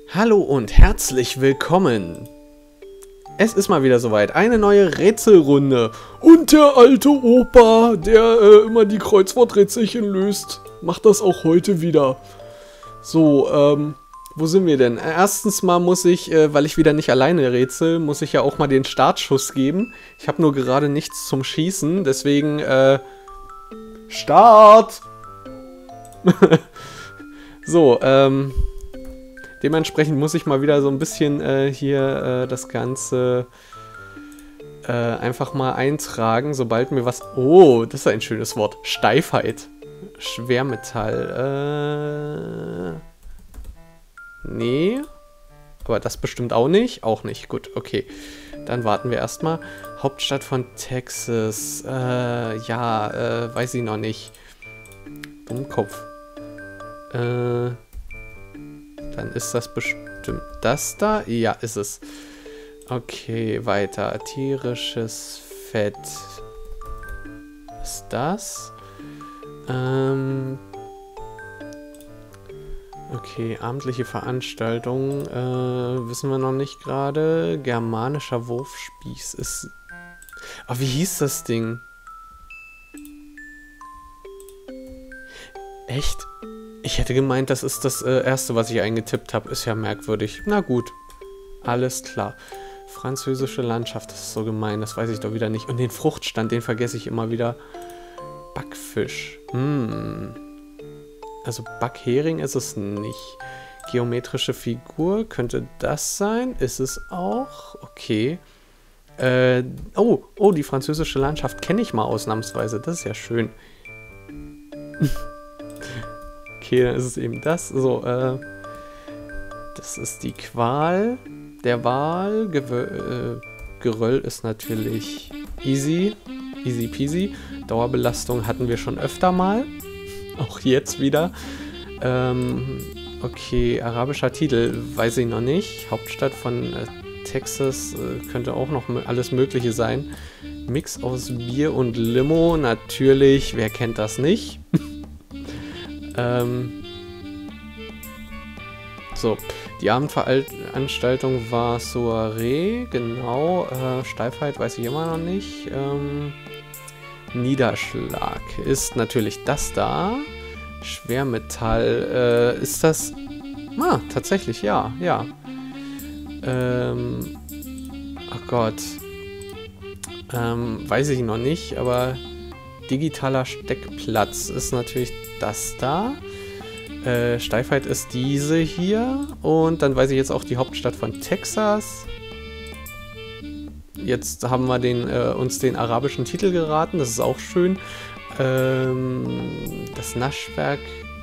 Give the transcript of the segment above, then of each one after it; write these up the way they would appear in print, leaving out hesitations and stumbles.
Hallo und herzlich willkommen. Es ist mal wieder soweit, eine neue Rätselrunde. Und der alte Opa, der immer die Kreuzworträtselchen löst, macht das auch heute wieder. So, wo sind wir denn? Erstens mal muss ich, weil ich wieder nicht alleine rätsel, muss ich ja auch mal den Startschuss geben. Ich habe nur gerade nichts zum Schießen, deswegen, Start! So, dementsprechend muss ich mal wieder so ein bisschen hier das Ganze einfach mal eintragen, sobald mir was... Oh, das ist ein schönes Wort. Steifheit. Schwermetall. Nee. Aber das bestimmt auch nicht. Auch nicht. Gut, okay. Dann warten wir erstmal. Hauptstadt von Texas. Ja, weiß ich noch nicht. Dummkopf. Dann ist das bestimmt das da. Ja, ist es. Okay, weiter. Tierisches Fett. Was ist das? Okay, abendliche Veranstaltung. Wissen wir noch nicht gerade. Germanischer Wurfspieß ist... Ah, wie hieß das Ding? Echt? Ich hätte gemeint, das ist das erste, was ich eingetippt habe. Ist ja merkwürdig. Na gut. Alles klar. Französische Landschaft, das ist so gemein. Das weiß ich doch wieder nicht. Und den Fruchtstand, den vergesse ich immer wieder. Backfisch. Also Backhering ist es nicht. Geometrische Figur, könnte das sein? Ist es auch? Okay. Oh, die französische Landschaft kenne ich mal ausnahmsweise. Das ist ja schön. Okay, dann ist es eben das. So, das ist die Qual. Der Wal. Geröll ist natürlich easy. Easy peasy. Dauerbelastung hatten wir schon öfter mal. Auch jetzt wieder. Okay, arabischer Titel. Weiß ich noch nicht. Hauptstadt von Texas könnte auch noch alles Mögliche sein. Mix aus Bier und Limo. Natürlich, wer kennt das nicht? So, die Abendveranstaltung war Soiree, genau. Steifheit weiß ich immer noch nicht. Niederschlag ist natürlich das da. Schwermetall, ist das... Ah, tatsächlich, ja, ja. Oh Gott. Weiß ich noch nicht, aber digitaler Steckplatz ist natürlich das da. Steifheit ist diese hier. Und dann weiß ich jetzt auch die Hauptstadt von Texas. Jetzt haben wir uns den arabischen Titel geraten. Das ist auch schön. Das Naschwerk.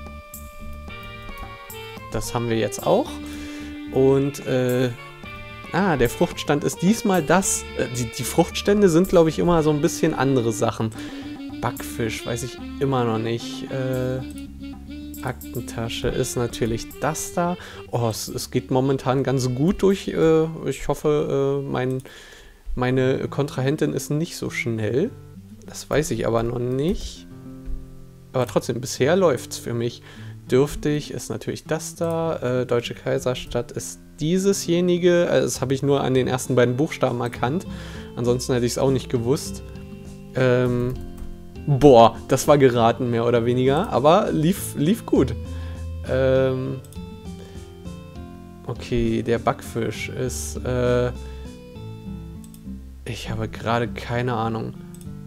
Das haben wir jetzt auch. Und der Fruchtstand ist diesmal das. Die Fruchtstände sind, glaube ich, immer so ein bisschen andere Sachen. Backfisch, weiß ich immer noch nicht. Aktentasche ist natürlich das da. Oh, es geht momentan ganz gut durch. Ich hoffe, meine Kontrahentin ist nicht so schnell. Das weiß ich aber noch nicht. Aber trotzdem, bisher läuft es für mich. Dürftig ist natürlich das da. Deutsche Kaiserstadt ist diesesjenige. Das habe ich nur an den ersten beiden Buchstaben erkannt. Ansonsten hätte ich es auch nicht gewusst. Boah, das war geraten, mehr oder weniger, aber lief gut. Okay, der Backfisch ist, ich habe gerade keine Ahnung.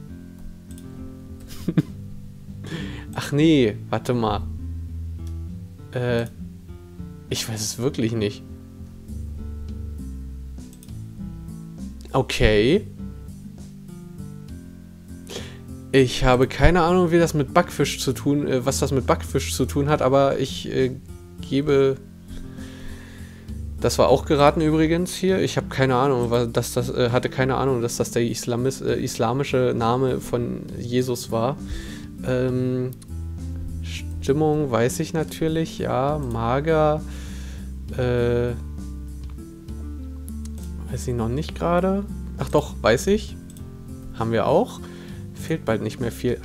Ach nee, warte mal. Ich weiß es wirklich nicht. Okay. Ich habe keine Ahnung, wie das mit Backfisch zu tun, was das mit Backfisch zu tun hat, aber ich gebe... Das war auch geraten übrigens hier. Ich habe keine Ahnung, hatte keine Ahnung, dass das der islamische Name von Jesus war. Stimmung weiß ich natürlich, ja. Mager. Weiß ich noch nicht gerade. Ach doch, weiß ich. Haben wir auch. Fehlt bald nicht mehr viel.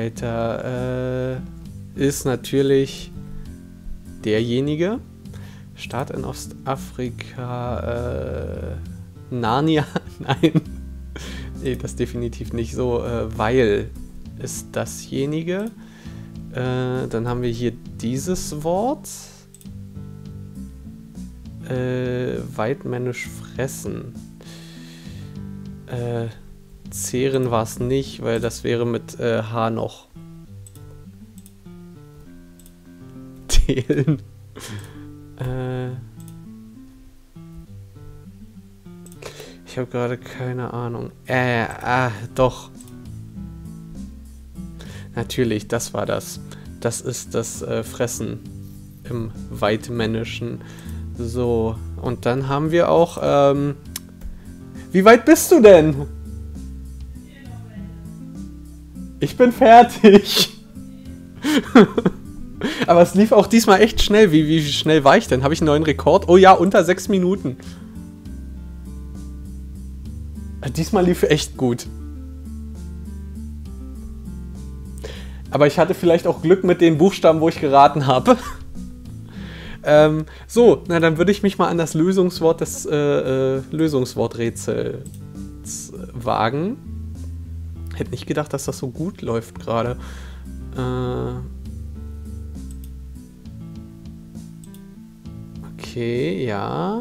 Eingeweihter ist natürlich derjenige. Staat in Ostafrika, Narnia? Nein. Nee, das definitiv nicht so, weil ist dasjenige. Dann haben wir hier dieses Wort. Weitmännisch fressen. Zehren war es nicht, weil das wäre mit H noch. Teilen. Ich habe gerade keine Ahnung. Doch. Natürlich, das war das. Das ist das Fressen im Weitmännischen. So, und dann haben wir auch, wie weit bist du denn? Ich bin fertig. Aber es lief auch diesmal echt schnell. Wie schnell war ich denn? Habe ich einen neuen Rekord? Oh ja, unter 6 Minuten. Diesmal lief echt gut. Aber ich hatte vielleicht auch Glück mit den Buchstaben, wo ich geraten habe. So, na dann würde ich mich mal an das Lösungswort des Lösungsworträtsels wagen. Hätte nicht gedacht, dass das so gut läuft gerade. Okay, ja.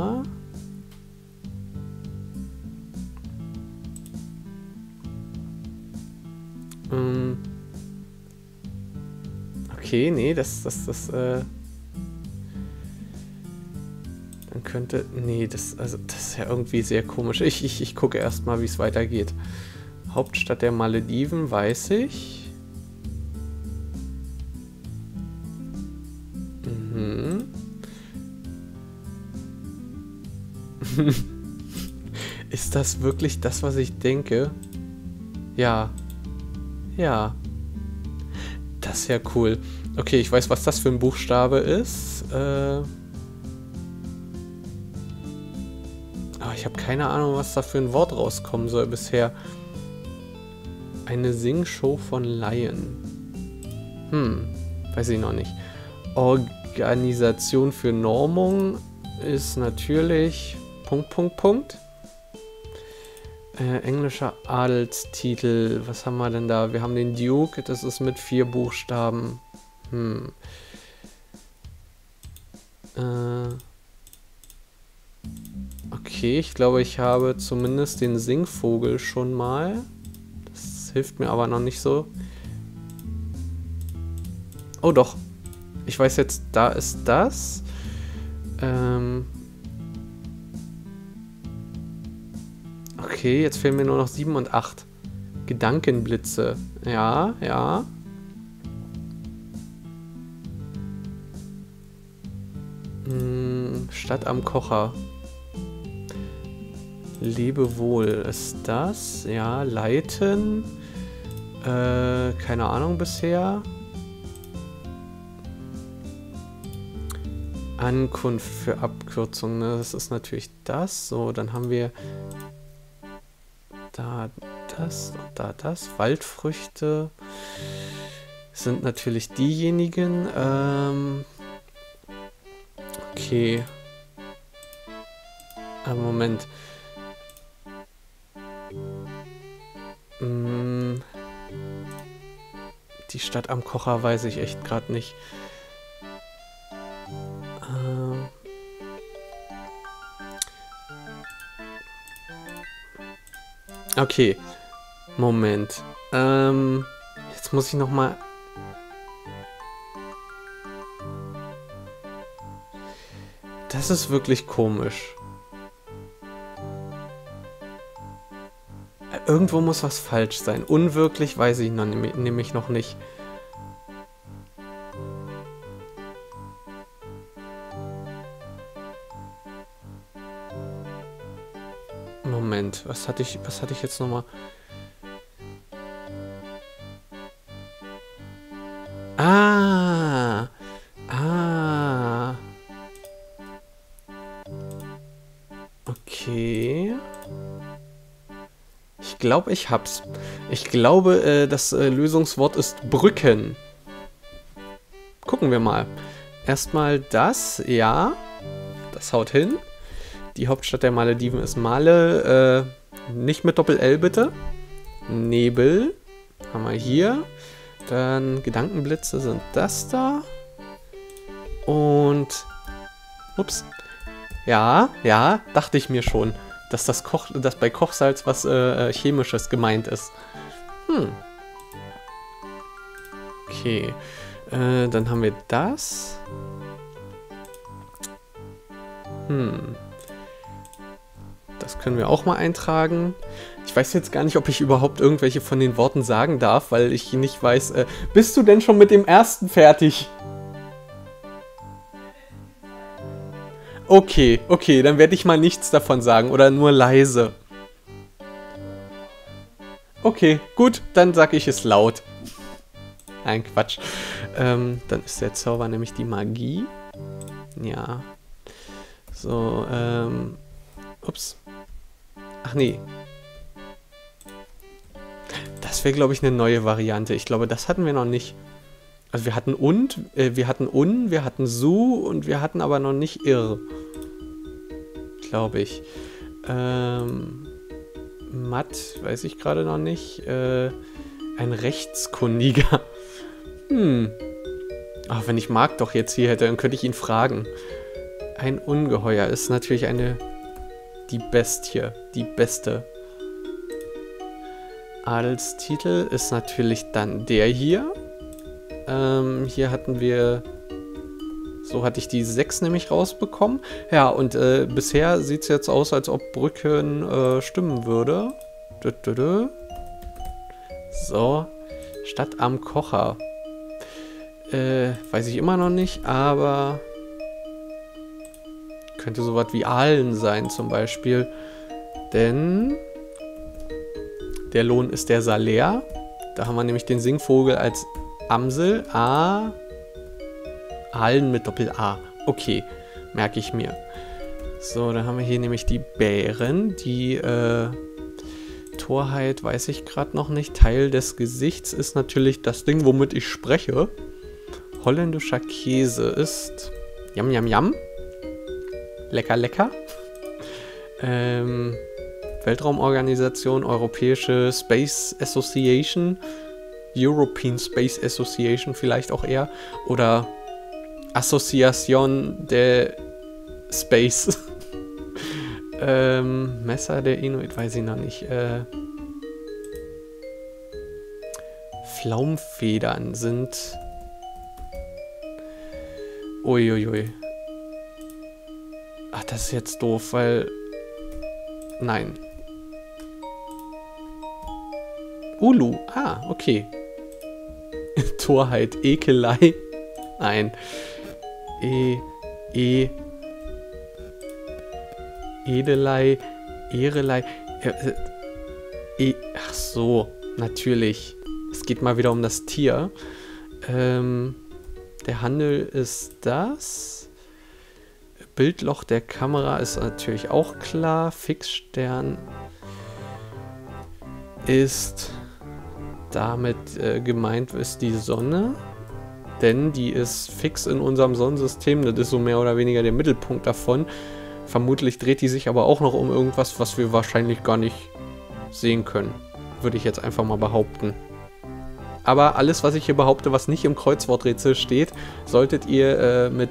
Okay, nee, dann könnte, nee, das ist ja irgendwie sehr komisch. Ich gucke erstmal, wie es weitergeht. Hauptstadt der Malediven, weiß ich. Mhm. Ist das wirklich das, was ich denke? Ja. Ja. Das ist ja cool. Okay, ich weiß, was das für ein Buchstabe ist. Aber ich habe keine Ahnung, was da für ein Wort rauskommen soll bisher. Eine Singshow von Laien. Weiß ich noch nicht. Organisation für Normung ist natürlich... Englischer Adelstitel. Was haben wir denn da? Wir haben den Duke. Das ist mit 4 Buchstaben. Okay, ich glaube, ich habe zumindest den Singvogel schon mal. Das hilft mir aber noch nicht so. Oh doch. Ich weiß jetzt, da ist das. Okay, jetzt fehlen mir nur noch 7 und 8. Gedankenblitze. Ja. Stadt am Kocher. Lebewohl ist das. Ja, leiten. Keine Ahnung bisher. Ankunft für Abkürzung, ne? Das ist natürlich das. So, dann haben wir da das und da das. Waldfrüchte sind natürlich diejenigen. Okay. Moment. Die Stadt am Kocher weiß ich echt gerade nicht. Okay. Moment. Jetzt muss ich noch mal... Das ist wirklich komisch. Irgendwo muss was falsch sein. Unwirklich weiß ich noch, nämlich noch nicht. Moment, was hatte ich jetzt nochmal? Okay. Ich glaube, ich hab's. Ich glaube, das Lösungswort ist Brücken. Gucken wir mal. erstmal das, ja. Das haut hin. Die Hauptstadt der Malediven ist Male. Nicht mit Doppel-L bitte. Nebel haben wir hier. Dann Gedankenblitze sind das da. Und... Ups. Ja, dachte ich mir schon, dass dass bei Kochsalz was Chemisches gemeint ist. Okay. Dann haben wir das. Das können wir auch mal eintragen. Ich weiß jetzt gar nicht, ob ich überhaupt irgendwelche von den Worten sagen darf, weil ich nicht weiß... bist du denn schon mit dem ersten fertig? Okay, dann werde ich mal nichts davon sagen oder nur leise. Okay, gut, dann sage ich es laut. Nein, Quatsch. Dann ist der Zauber nämlich die Magie. Ja. So, ups. Ach nee. Das wäre, glaube ich, eine neue Variante. Ich glaube, das hatten wir noch nicht. Also wir hatten wir hatten Su und wir hatten aber noch nicht Irr. Glaube ich. Matt, weiß ich gerade noch nicht. Ein Rechtskundiger. Ach, wenn ich Marc doch jetzt hier hätte, dann könnte ich ihn fragen. Ein Ungeheuer ist natürlich die Bestie, die Beste. Adelstitel ist natürlich dann der hier. Hier hatten wir... So hatte ich die 6 nämlich rausbekommen. Ja, und bisher sieht es jetzt aus, als ob Brücken stimmen würde. So. Stadt am Kocher. Weiß ich immer noch nicht, aber... Könnte sowas wie Aalen sein zum Beispiel. Denn... Der Lohn ist der Salär. Da haben wir nämlich den Singvogel als Amsel. Aalen mit Doppel-A. Okay, merke ich mir. So, dann haben wir hier nämlich die Bären. Die Torheit weiß ich gerade noch nicht. Teil des Gesichts ist natürlich das Ding, womit ich spreche. Holländischer Käse ist... Yam, yam, yam. Lecker, lecker. Weltraumorganisation, Europäische Space Association. European Space Association vielleicht auch eher. Oder Association de Space. Messer der Inuit, weiß ich noch nicht. Flaumfedern sind... Uiuiui. Ach, das ist jetzt doof, weil... Nein. Ulu. Ah, okay. Torheit. Ekelei. Nein. Edelei. Ehrelei. Ach so. Natürlich. Es geht mal wieder um das Tier. Der Handel ist das. Bildloch der Kamera ist natürlich auch klar. Fixstern ist damit gemeint ist die Sonne. Denn die ist fix in unserem Sonnensystem. Das ist so mehr oder weniger der Mittelpunkt davon. Vermutlich dreht die sich aber auch noch um irgendwas, was wir wahrscheinlich gar nicht sehen können. Würde ich jetzt einfach mal behaupten. Aber alles, was ich hier behaupte, was nicht im Kreuzworträtsel steht, solltet ihr mit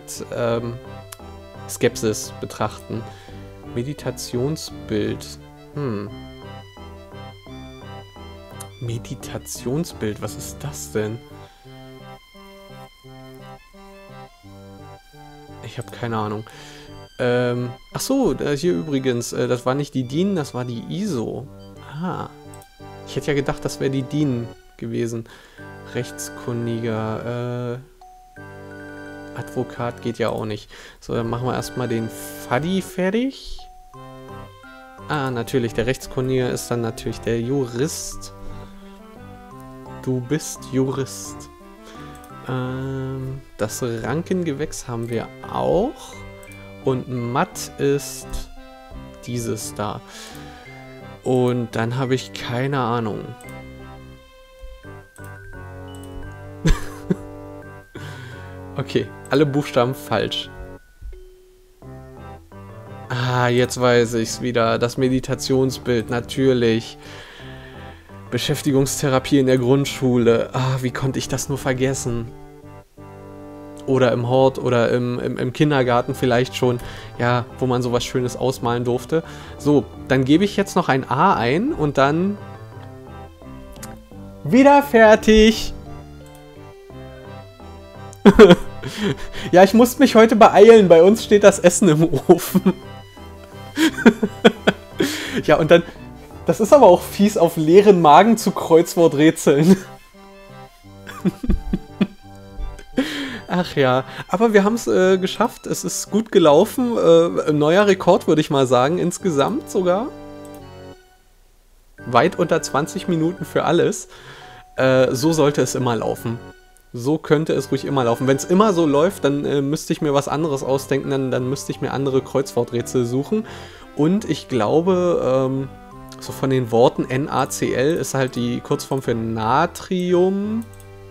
Skepsis betrachten. Meditationsbild. Meditationsbild, was ist das denn? Ich habe keine Ahnung. Ach so, hier übrigens, das war nicht die DIN, das war die ISO. Ah. Ich hätte ja gedacht, das wäre die DIN gewesen. Rechtskundiger, Advokat geht ja auch nicht. So, dann machen wir erstmal den Faddy fertig. Ah, natürlich, der Rechtskundige ist dann natürlich der Jurist. Du bist Jurist. Das Rankengewächs haben wir auch. Und matt ist dieses da. Und dann habe ich keine Ahnung. Okay, alle Buchstaben falsch. Ah, jetzt weiß ich's wieder. Das Meditationsbild, natürlich. Beschäftigungstherapie in der Grundschule. Ah, wie konnte ich das nur vergessen? Oder im Hort oder im Kindergarten vielleicht schon, ja, wo man sowas Schönes ausmalen durfte. So, dann gebe ich jetzt noch ein A ein und dann... Wieder fertig! Ja, ich musste mich heute beeilen. Bei uns steht das Essen im Ofen. Ja, und dann... Das ist aber auch fies, auf leeren Magen zu Kreuzworträtseln. Ach ja, aber wir haben es geschafft. Es ist gut gelaufen. Ein neuer Rekord, würde ich mal sagen, insgesamt sogar. Weit unter 20 Minuten für alles. So sollte es immer laufen. So könnte es ruhig immer laufen. Wenn es immer so läuft, dann müsste ich mir was anderes ausdenken. Dann müsste ich mir andere Kreuzworträtsel suchen. Und ich glaube... So von den Worten NaCl ist halt die Kurzform für Natriumchlorid.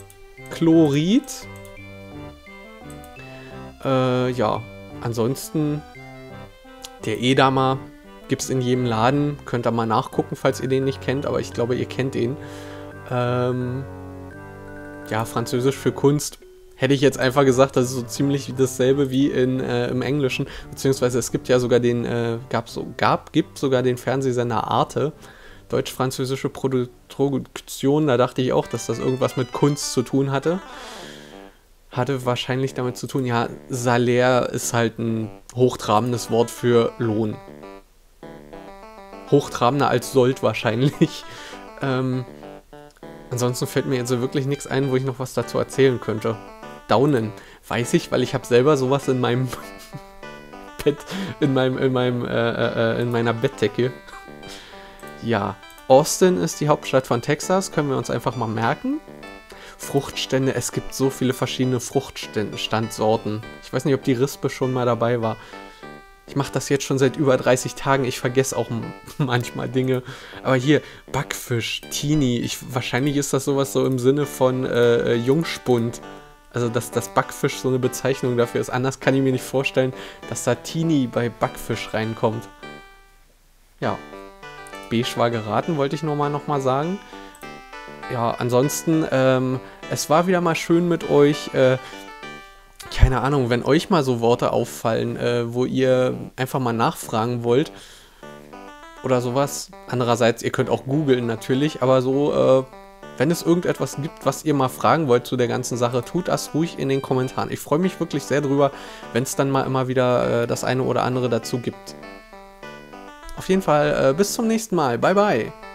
Ja, ansonsten der Edamer gibt es in jedem Laden. Könnt ihr mal nachgucken, falls ihr den nicht kennt, aber ich glaube, ihr kennt ihn. Ja, Französisch für Kunst. Hätte ich jetzt einfach gesagt, das ist so ziemlich dasselbe wie im Englischen, beziehungsweise es gibt ja sogar den, gibt sogar den Fernsehsender Arte, deutsch-französische Produktion, da dachte ich auch, dass das irgendwas mit Kunst zu tun hatte. Hatte wahrscheinlich damit zu tun, ja, Salär ist halt ein hochtrabendes Wort für Lohn. Hochtrabender als Sold wahrscheinlich. Ansonsten fällt mir jetzt so wirklich nichts ein, wo ich noch was dazu erzählen könnte. Daunen. Weiß ich, weil ich habe selber sowas in meinem Bett, in meiner Bettdecke. Ja, Austin ist die Hauptstadt von Texas, können wir uns einfach mal merken. Fruchtstände, es gibt so viele verschiedene Fruchtstandsorten. Ich weiß nicht, ob die Rispe schon mal dabei war. Ich mache das jetzt schon seit über 30 Tagen, ich vergesse auch manchmal Dinge. Aber hier, Backfisch, Tini, wahrscheinlich ist das sowas so im Sinne von Jungspund. Also, dass das Backfisch so eine Bezeichnung dafür ist. Anders kann ich mir nicht vorstellen, dass da Tini bei Backfisch reinkommt. Ja. Beige war geraten, wollte ich noch mal sagen. Ja, ansonsten, es war wieder mal schön mit euch. Keine Ahnung, wenn euch mal so Worte auffallen, wo ihr einfach mal nachfragen wollt. Oder sowas. Andererseits, ihr könnt auch googeln natürlich, aber so, wenn es irgendetwas gibt, was ihr mal fragen wollt zu der ganzen Sache, tut das ruhig in den Kommentaren. Ich freue mich wirklich sehr drüber, wenn es dann mal immer wieder das eine oder andere dazu gibt. Auf jeden Fall, bis zum nächsten Mal. Bye, bye.